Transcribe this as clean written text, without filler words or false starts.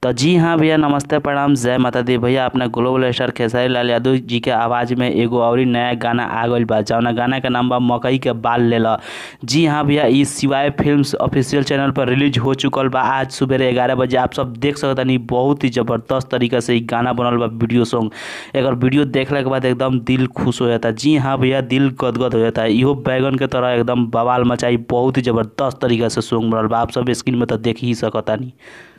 तो जी हाँ भैया, नमस्ते प्रणाम जय माता दी। भैया अपना ग्लोबल स्टार खेसारी लाल यादव जी के आवाज़ में एगो और ही नया गाना आ गइल बा, जौना गाना का नाम बा मकई के बाल लेला। जी हाँ भैया, ई शिवाय फिल्म्स ऑफिशियल चैनल पर रिलीज हो चुकल बा आज सुबह 11 बजे। आप सब देख सकतानी, बहुत ही ज़बरदस्त तरीका से ई गाना बनल बा, वीडियो सॉन्ग। एकर वीडियो देखला के बाद एकदम दिल खुश हो जाता। जी हाँ भैया, दिल गदगद हो जाता है। इहो बैगन के तरह एकदम बवाल मचाई, बहुत ही ज़बरदस्त तरीका से सॉन्ग बनल बा। आप सब स्क्रीन में तो देख ही सकतानी।